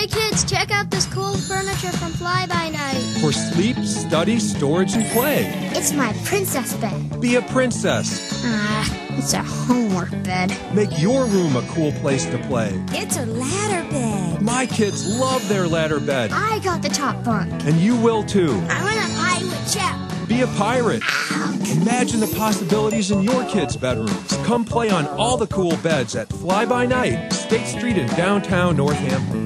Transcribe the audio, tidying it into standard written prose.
Hey kids, check out this cool furniture from Fly By Night. For sleep, study, storage, and play. It's my princess bed. Be a princess. It's a homework bed. Make your room a cool place to play. It's a ladder bed. My kids love their ladder bed. I got the top bunk. And you will too. I want a pirate ship. Be a pirate. Imagine the possibilities in your kids' bedrooms. Come play on all the cool beds at Fly By Night, State Street in downtown Northampton.